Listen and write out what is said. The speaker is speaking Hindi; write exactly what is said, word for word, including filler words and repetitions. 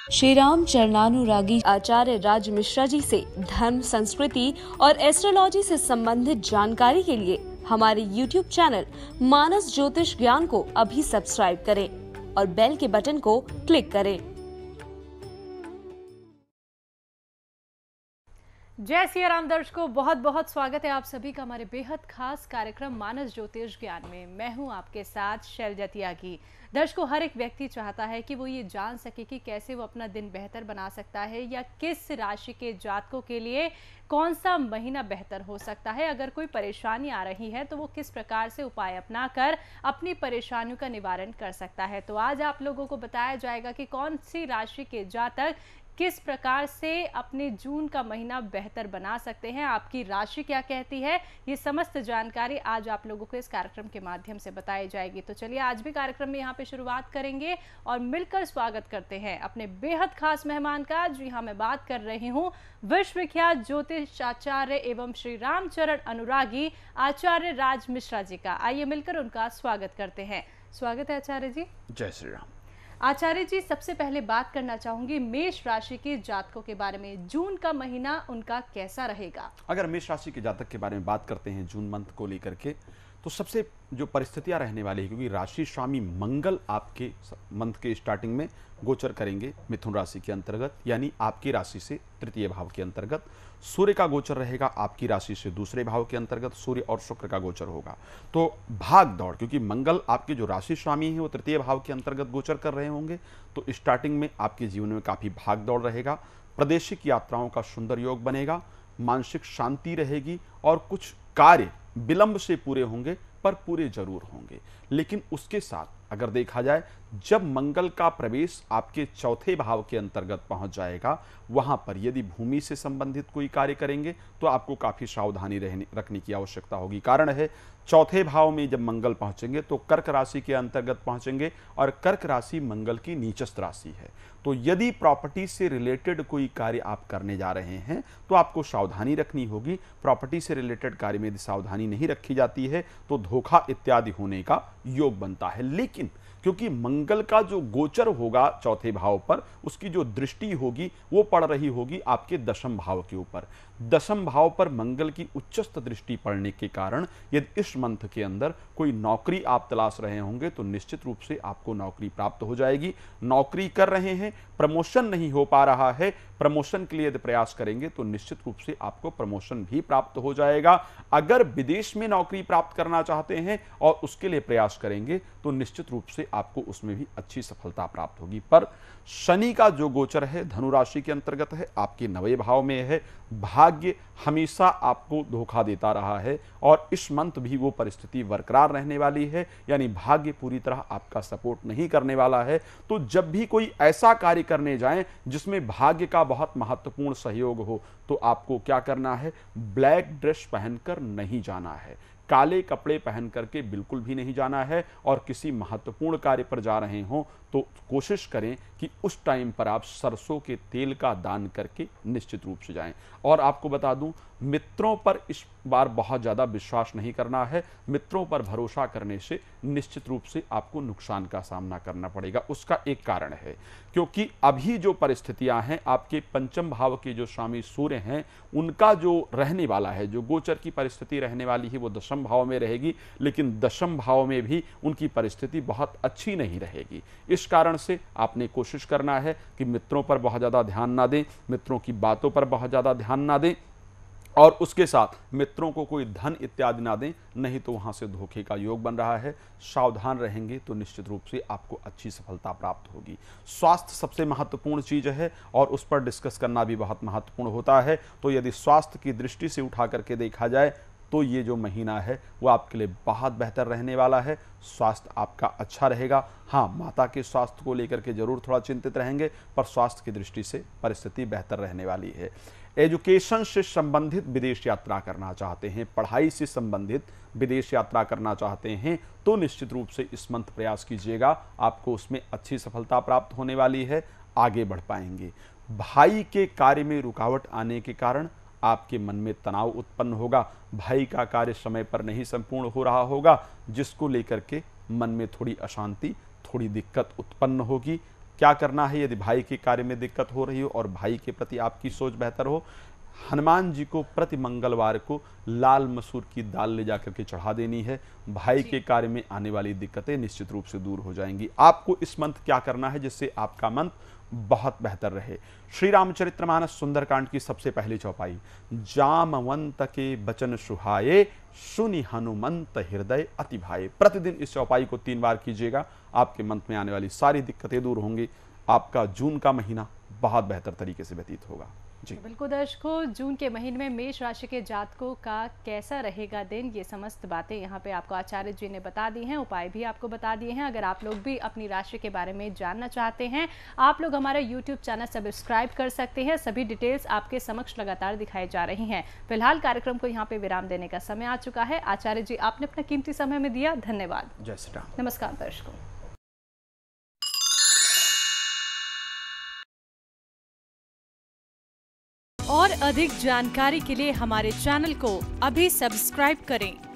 श्री राम चरणानुरागी आचार्य राज मिश्रा जी से धर्म, संस्कृति और एस्ट्रोलॉजी से संबंधित जानकारी के लिए हमारे यूट्यूब चैनल मानस ज्योतिष ज्ञान को अभी सब्सक्राइब करें और बेल के बटन को क्लिक करें। जय सिया राम दर्शकों, बहुत बहुत स्वागत है आप सभी का हमारे बेहद खास कार्यक्रम मानस ज्योतिष ज्ञान में। मैं हूं आपके साथ शैलजा त्यागी। दर्शकों, हर एक व्यक्ति चाहता है कि वो ये जान सके कि कैसे वो अपना दिन बेहतर बना सकता है या किस राशि के जातकों के लिए कौन सा महीना बेहतर हो सकता है। अगर कोई परेशानी आ रही है तो वो किस प्रकार से उपाय अपनाकर अपनी परेशानियों का निवारण कर सकता है। तो आज आप लोगों को बताया जाएगा कि कौन सी राशि के जातक किस प्रकार से अपने जून का महीना बेहतर बना सकते हैं, आपकी राशि क्या कहती है, ये समस्त जानकारी आज आप लोगों को इस कार्यक्रम के माध्यम से बताई जाएगी। तो चलिए आज भी कार्यक्रम में यहाँ पे शुरुआत करेंगे और मिलकर स्वागत करते हैं अपने बेहद खास मेहमान का। जी हाँ, मैं बात कर रही हूँ विश्व विख्यात ज्योतिष आचार्य एवं श्री रामचरण अनुरागी आचार्य राज मिश्रा जी का। आइए मिलकर उनका स्वागत करते हैं। स्वागत है आचार्य जी। जय श्री राम। आचार्य जी, सबसे पहले बात करना चाहूंगी मेष राशि के जातकों के बारे में। जून का महीना उनका कैसा रहेगा? अगर मेष राशि के जातक के बारे में बात करते हैं जून मंथ को लेकर के, तो सबसे जो परिस्थितियां रहने वाली है, क्योंकि राशि स्वामी मंगल आपके मंथ के स्टार्टिंग में गोचर करेंगे मिथुन राशि के अंतर्गत, यानी आपकी राशि से तृतीय भाव के अंतर्गत। सूर्य का गोचर रहेगा आपकी राशि से दूसरे भाव के अंतर्गत, सूर्य और शुक्र का गोचर होगा। तो भाग दौड़, क्योंकि मंगल आपके जो राशि स्वामी है वो तृतीय भाव के अंतर्गत गोचर कर रहे होंगे, तो स्टार्टिंग में आपके जीवन में काफ़ी भाग दौड़ रहेगा। प्रादेशिक यात्राओं का सुंदर योग बनेगा, मानसिक शांति रहेगी और कुछ कार्य विलंब से पूरे होंगे पर पूरे जरूर होंगे। लेकिन उसके साथ अगर देखा जाए, जब मंगल का प्रवेश आपके चौथे भाव के अंतर्गत पहुंच जाएगा, वहां पर यदि भूमि से संबंधित कोई कार्य करेंगे तो आपको काफी सावधानी रहने रखने की आवश्यकता होगी। कारण है, चौथे भाव में जब मंगल पहुंचेंगे तो कर्क राशि के अंतर्गत पहुंचेंगे और कर्क राशि मंगल की नीचस्थ राशि है। तो यदि प्रॉपर्टी से रिलेटेड कोई कार्य आप करने जा रहे हैं तो आपको सावधानी रखनी होगी। प्रॉपर्टी से रिलेटेड कार्य में यदि सावधानी नहीं रखी जाती है तो धोखा इत्यादि होने का योग बनता है। लेकिन क्योंकि मंगल का जो गोचर होगा चौथे भाव पर, उसकी जो दृष्टि होगी वो पड़ रही होगी आपके दशम भाव के ऊपर। दशम भाव पर मंगल की उच्चस्थ दृष्टि पड़ने के कारण यदि इस मंथ के अंदर कोई नौकरी आप तलाश रहे होंगे तो निश्चित रूप से आपको नौकरी प्राप्त हो जाएगी। नौकरी कर रहे हैं, प्रमोशन नहीं हो पा रहा है, प्रमोशन के लिए यदि प्रयास करेंगे तो निश्चित रूप से आपको प्रमोशन भी प्राप्त हो जाएगा। अगर विदेश में नौकरी प्राप्त करना चाहते हैं और उसके लिए प्रयास करेंगे तो निश्चित रूप से आपको उसमें भी अच्छी सफलता प्राप्त होगी। पर शनि का जो गोचर है धनु राशि के अंतर्गत है, आपके नवे भाव में है। भाग्य हमेशा आपको धोखा देता रहा है और इस मंथ भी वो परिस्थिति बरकरार रहने वाली है, यानी भाग्य पूरी तरह आपका सपोर्ट नहीं करने वाला है। तो जब भी कोई ऐसा कार्य करने जाएं जिसमें भाग्य का बहुत महत्वपूर्ण सहयोग हो तो आपको क्या करना है, ब्लैक ड्रेस पहनकर नहीं जाना है, काले कपड़े पहन करके बिल्कुल भी नहीं जाना है। और किसी महत्वपूर्ण कार्य पर जा रहे हों तो कोशिश करें कि उस टाइम पर आप सरसों के तेल का दान करके निश्चित रूप से जाएं। और आपको बता दूं, मित्रों पर इस बार बहुत ज़्यादा विश्वास नहीं करना है। मित्रों पर भरोसा करने से निश्चित रूप से आपको नुकसान का सामना करना पड़ेगा। उसका एक कारण है, क्योंकि अभी जो परिस्थितियां हैं, आपके पंचम भाव के जो स्वामी सूर्य हैं उनका जो रहने वाला है, जो गोचर की परिस्थिति रहने वाली है वो दशम भाव में रहेगी, लेकिन दशम भाव में भी उनकी परिस्थिति बहुत अच्छी नहीं रहेगी। इस कारण से आपने कोशिश करना है कि मित्रों पर बहुत ज़्यादा ध्यान ना दें, मित्रों की बातों पर बहुत ज़्यादा ध्यान ना दें और उसके साथ मित्रों को कोई धन इत्यादि ना दें, नहीं तो वहां से धोखे का योग बन रहा है। सावधान रहेंगे तो निश्चित रूप से आपको अच्छी सफलता प्राप्त होगी। स्वास्थ्य सबसे महत्वपूर्ण चीज है और उस पर डिस्कस करना भी बहुत महत्वपूर्ण होता है। तो यदि स्वास्थ्य की दृष्टि से उठा करके देखा जाए तो ये जो महीना है वो आपके लिए बहुत बेहतर रहने वाला है। स्वास्थ्य आपका अच्छा रहेगा। हाँ, माता के स्वास्थ्य को लेकर के जरूर थोड़ा चिंतित रहेंगे, पर स्वास्थ्य की दृष्टि से परिस्थिति बेहतर रहने वाली है। एजुकेशन से संबंधित विदेश यात्रा करना चाहते हैं, पढ़ाई से संबंधित विदेश यात्रा करना चाहते हैं तो निश्चित रूप से इस मंथ प्रयास कीजिएगा, आपको उसमें अच्छी सफलता प्राप्त होने वाली है, आगे बढ़ पाएंगे। भाई के कार्य में रुकावट आने के कारण आपके मन में तनाव उत्पन्न होगा। भाई का कार्य समय पर नहीं संपूर्ण हो रहा होगा, जिसको लेकर के मन में थोड़ी अशांति, थोड़ी दिक्कत उत्पन्न होगी। क्या करना है यदि भाई के कार्य में दिक्कत हो रही हो और भाई के प्रति आपकी सोच बेहतर हो? हनुमान जी को प्रति मंगलवार को लाल मसूर की दाल ले जाकर के चढ़ा देनी है। भाई के कार्य में आने वाली दिक्कतें निश्चित रूप से दूर हो जाएंगी। आपको इस मंत्र क्या करना है जिससे आपका मंत्र बहुत बेहतर रहे? श्री रामचरितमानस सुंदरकांड की सबसे पहली चौपाई, जामवंत के बचन सुहाए, सुनि हनुमंत हृदय अति भाए। प्रतिदिन इस चौपाई को तीन बार कीजिएगा, आपके मंत्र में आने वाली सारी दिक्कतें दूर होंगी। आपका जून का महीना बहुत बेहतर तरीके से व्यतीत होगा। जी बिल्कुल दर्शकों, जून के महीने में मेष राशि के जातकों का कैसा रहेगा दिन, ये समस्त बातें यहाँ पे आपको आचार्य जी ने बता दी हैं, उपाय भी आपको बता दिए हैं। अगर आप लोग भी अपनी राशि के बारे में जानना चाहते हैं, आप लोग हमारा यूट्यूब चैनल सब्सक्राइब कर सकते हैं। सभी डिटेल्स आपके समक्ष लगातार दिखाई जा रही हैं। फिलहाल कार्यक्रम को यहाँ पे विराम देने का समय आ चुका है। आचार्य जी, आपने अपना कीमती समय में दिया, धन्यवाद। जय श्री राम। नमस्कार दर्शकों। और अधिक जानकारी के लिए हमारे चैनल को अभी सब्सक्राइब करें।